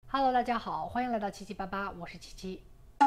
Hello， 大家好，欢迎来到7788，我是七七。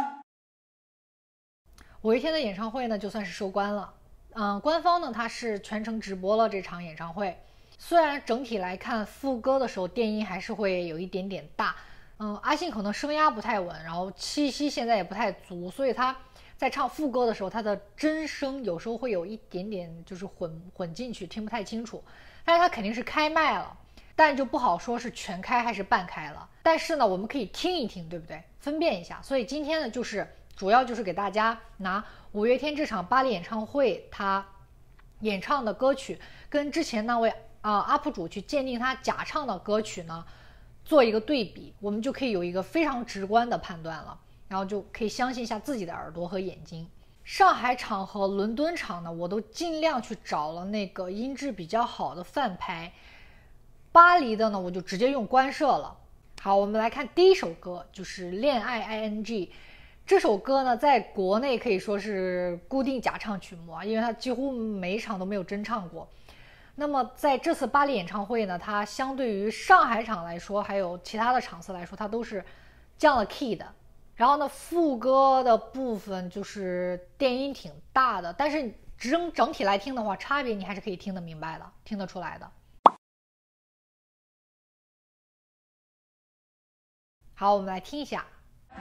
五月天的演唱会呢，就算是收官了。官方呢，它是全程直播了这场演唱会。虽然整体来看，副歌的时候电音还是会有一点点大。阿信可能声压不太稳，然后气息现在也不太足，所以他在唱副歌的时候，他的真声有时候会有一点点就是混进去，听不太清楚。但是他肯定是开麦了。但就不好说是全开还是半开了，但是呢，我们可以听一听，对不对？分辨一下。所以今天呢，主要就是给大家拿五月天这场巴黎演唱会他演唱的歌曲，跟之前那位UP主去鉴定他假唱的歌曲呢，做一个对比，我们就可以有一个非常直观的判断了，然后就可以相信一下自己的耳朵和眼睛。上海场和伦敦场呢，我都尽量去找了那个音质比较好的翻拍。巴黎的呢，我就直接用官摄了。好，我们来看第一首歌，就是《恋爱 ING》。这首歌呢，在国内可以说是固定假唱曲目啊，因为它几乎每一场都没有真唱过。那么在这次巴黎演唱会呢，它相对于上海场来说，还有其他的场次来说，它都是降了 key 的。然后呢，副歌的部分就是电音挺大的，但是整体来听的话，差别你还是可以听得明白的，听得出来的。好，我们来听一下。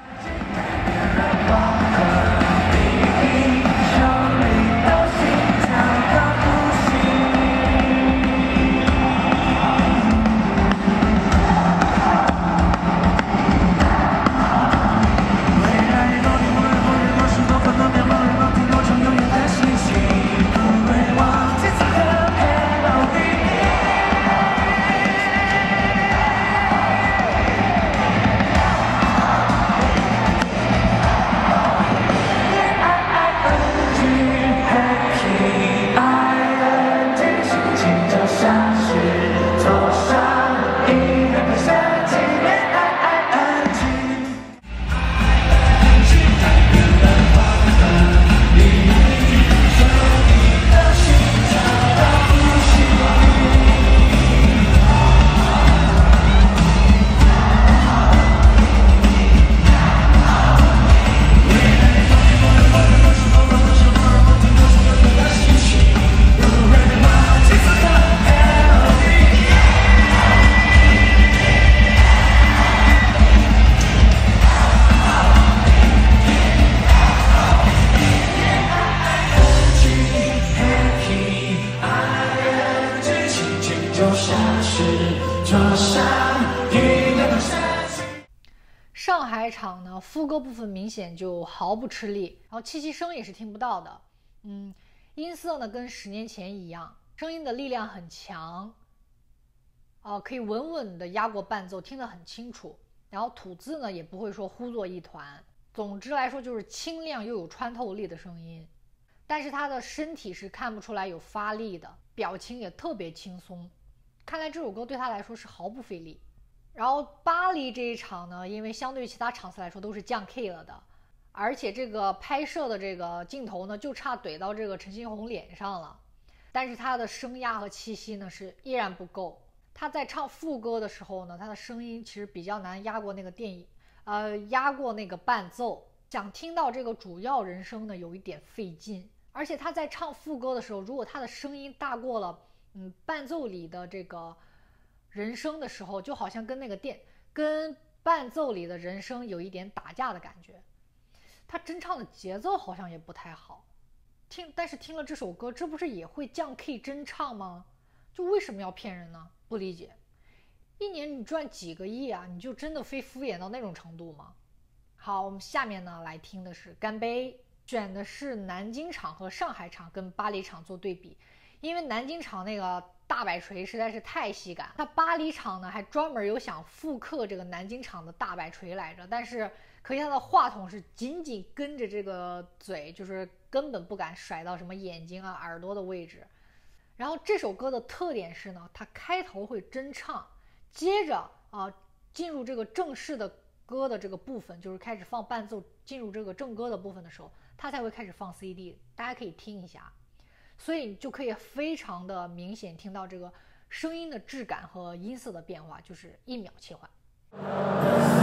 上海场呢，副歌部分明显就毫不吃力，然后气息声也是听不到的。音色呢跟10年前一样，声音的力量很强，可以稳稳的压过伴奏，听得很清楚。然后吐字呢也不会说糊作一团。总之来说就是清亮又有穿透力的声音，但是他的身体是看不出来有发力的，表情也特别轻松。看来这首歌对他来说是毫不费力。然后巴黎这一场呢，因为相对于其他场次来说都是降 K 了的，而且这个拍摄的这个镜头呢，就差怼到这个陈星红脸上了。但是他的声压和气息呢是依然不够。他在唱副歌的时候呢，他的声音其实比较难压过那个压过那个伴奏，想听到这个主要人声呢有一点费劲。而且他在唱副歌的时候，如果他的声音大过了伴奏里的这个人声的时候，就好像跟伴奏里的人声有一点打架的感觉。他真唱的节奏好像也不太好但是听了这首歌，这不是也会降 K 真唱吗？就为什么要骗人呢？不理解。一年你赚几个亿啊，你就真的非敷衍到那种程度吗？好，我们下面呢来听的是干杯，选的是南京场和上海场跟巴黎场做对比。因为南京场那个大摆锤实在是太性感，那巴黎场呢还专门有想复刻这个南京场的大摆锤来着，但是可惜他的话筒是紧紧跟着这个嘴，就是根本不敢甩到什么眼睛啊耳朵的位置。然后这首歌的特点是呢，它开头会真唱，接着进入这个正式的歌的这个部分，就是开始放伴奏进入这个正歌的部分的时候，它才会开始放 CD， 大家可以听一下。所以你就可以非常的明显听到这个声音的质感和音色的变化，就是1秒切换。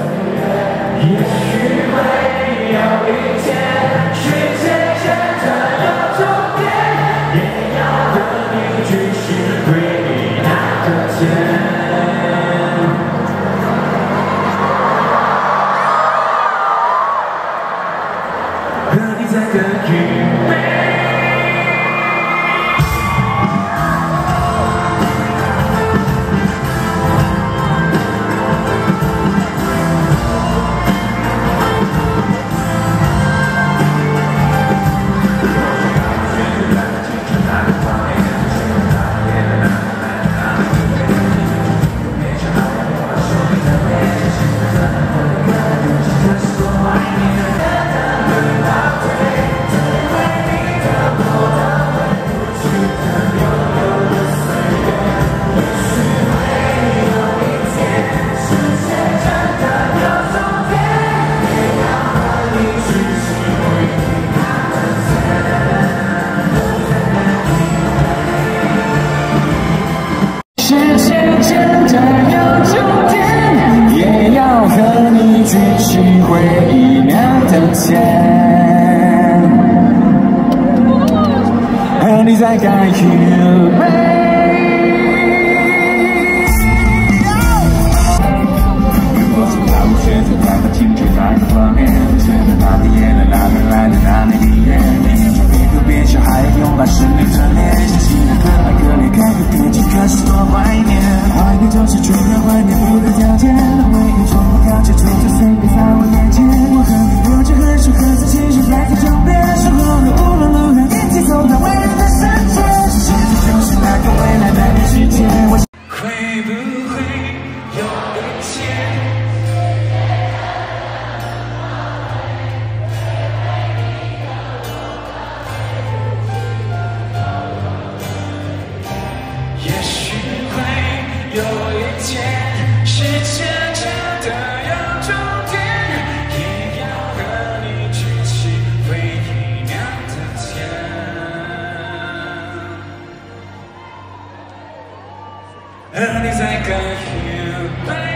回忆两条线，和你在改预备。 选择看到清楚那个画面，选择那滴眼泪，那个来的那年的月，别哭别笑，还要用来使你侧脸，想起那个爱可怜，看个别几可是多怀念，怀念就是绝对怀念不可条件，回忆从不靠近，就随便在我眼前，我和你留着很熟，各自情绪在在脚边，守候的无论路上一起走到未来的世界，现在就是那个未来那个世界，我会不会有一天？ 有一天，世界真的有终点，也要和你举起回忆酿的甜，和你在干预备。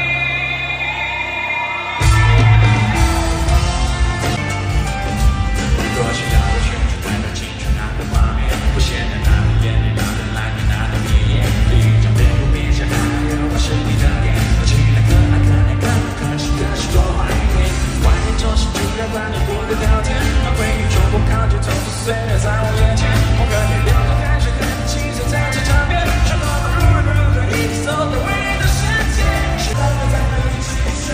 若是要我选出代表青春那个画面，我现在那个眼里那个蓝的那个鼻眼，一张脸。 是你的脸，起来可爱可爱可是多怀念，怀念就是主要观念不可条件，把回忆冲破抗拒，从此岁月在我眼前，我和你流着汗水，和你骑着在这场边，说好了如何一起走到未来的世界，是大家在和你一起睡，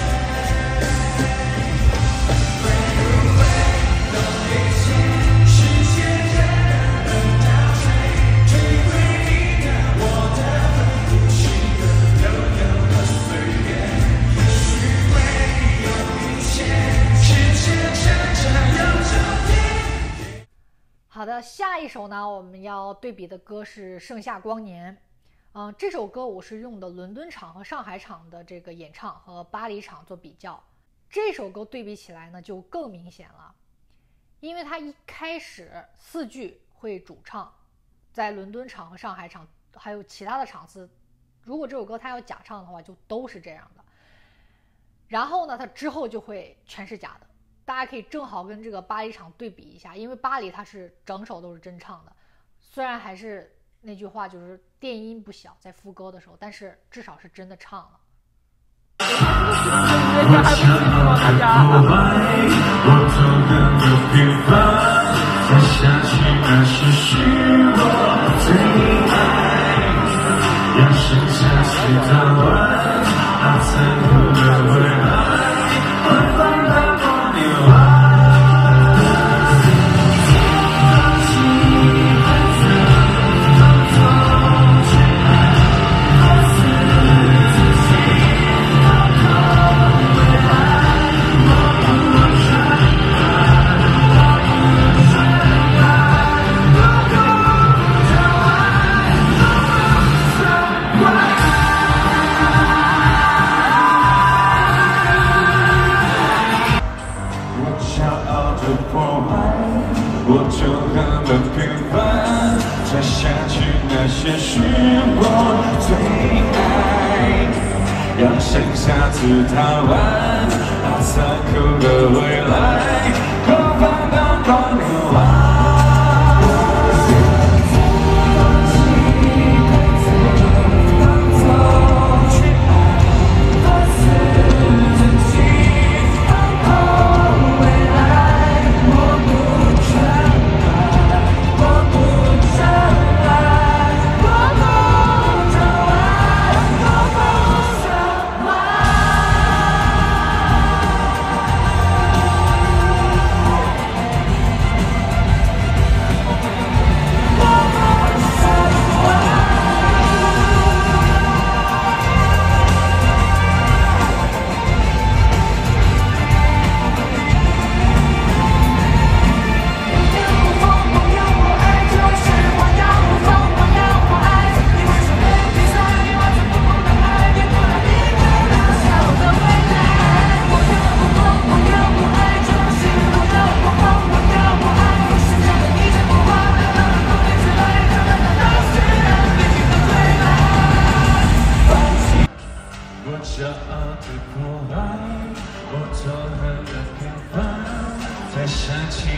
会不会有一天，世界真的能倒退，追回你的我的分不清的。 好的，下一首呢，我们要对比的歌是《盛夏光年》。这首歌我是用的伦敦场和上海场的这个演唱和巴黎场做比较。这首歌对比起来呢，就更明显了，因为它一开始4句会主唱，在伦敦场和上海场还有其他的场次，如果这首歌它要假唱的话，就都是这样的。然后呢，它之后就会全是假的。 大家可以正好跟这个巴黎场对比一下，因为巴黎它是整首都是真唱的，虽然还是那句话，就是电音不小，在副歌的时候，但是至少是真的唱了。 我就很平凡，再想起那些时光，最爱让剩下自逃完，那残酷的未来，可放荡光流啊。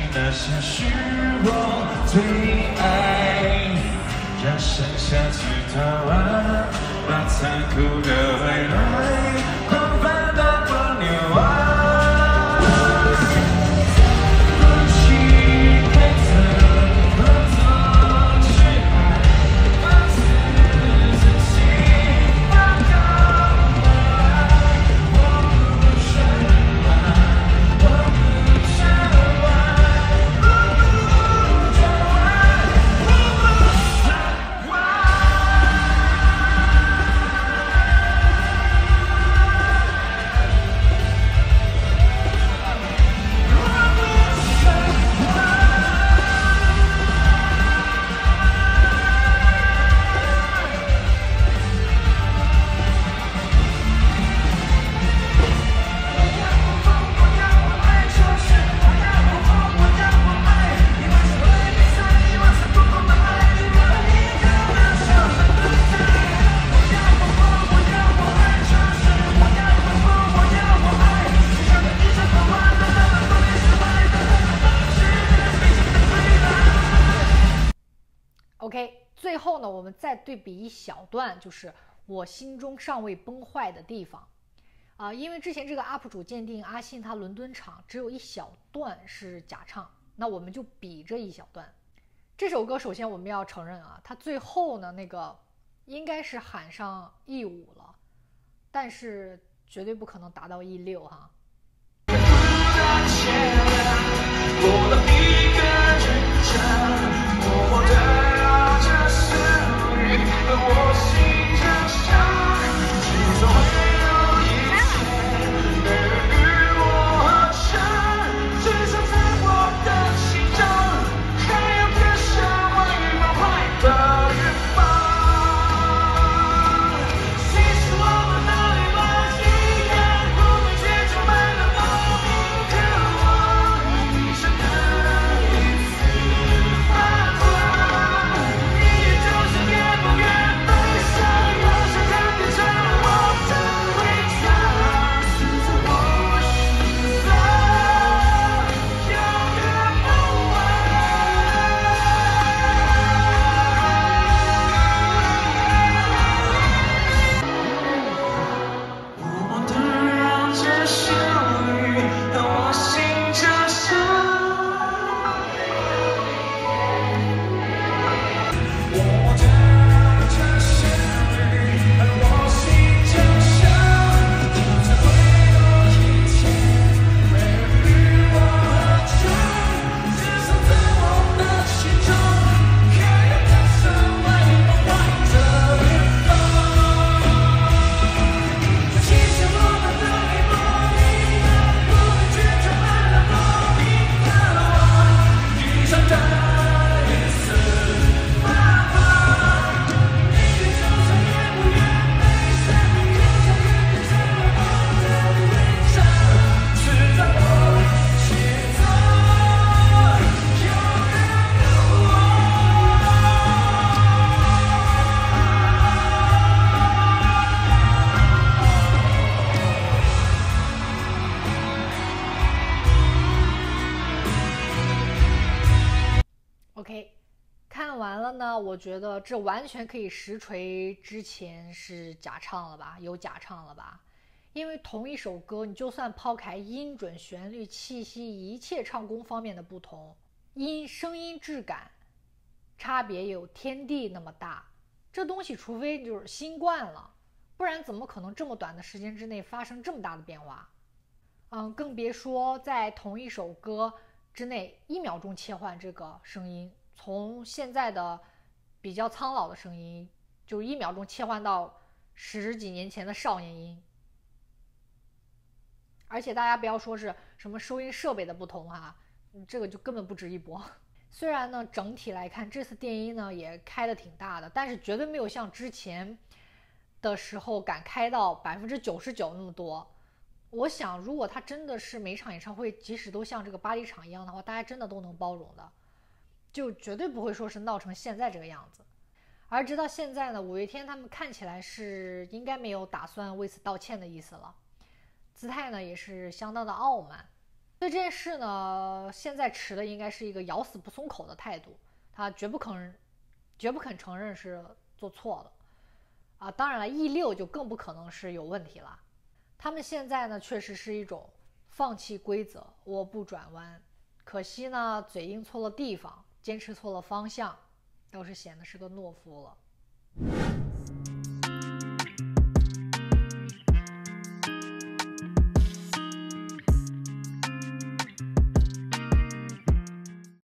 那些虚荣最爱，让剩下去逃完，把残酷的未来狂放到光年外。 OK， 最后呢，我们再对比一小段，就是我心中尚未崩坏的地方。因为之前这个 UP 主鉴定阿信他伦敦场只有一小段是假唱，那我们就比这一小段。这首歌首先我们要承认他最后呢那个应该是喊上E5了，但是绝对不可能达到E6哈。OK， 看完了呢，我觉得这完全可以实锤之前是假唱了吧，有假唱了吧？因为同一首歌，你就算抛开音准、旋律、气息一切唱功方面的不同，声音质感差别有天地那么大，这东西除非就是新冠了，不然怎么可能这么短的时间之内发生这么大的变化？更别说在同一首歌之内1秒钟切换这个声音，从现在的比较苍老的声音，就1秒钟切换到10几年前的少年音。而且大家不要说是什么收音设备的不同这个就根本不值一驳。虽然呢整体来看这次电音呢也开得挺大的，但是绝对没有像之前的时候敢开到99%那么多。我想如果他真的是每场演唱会即使都像这个巴黎场一样的话，大家真的都能包容的，就绝对不会说是闹成现在这个样子。而直到现在呢，五月天他们看起来是应该没有打算为此道歉的意思了，姿态呢也是相当的傲慢。 对这件事呢，现在持的应该是一个咬死不松口的态度，他绝不肯承认是做错了啊。当然了，E6就更不可能是有问题了。他们现在呢，确实是一种放弃规则、窝不转弯。可惜呢，嘴硬错了地方，坚持错了方向，倒是显得是个懦夫了。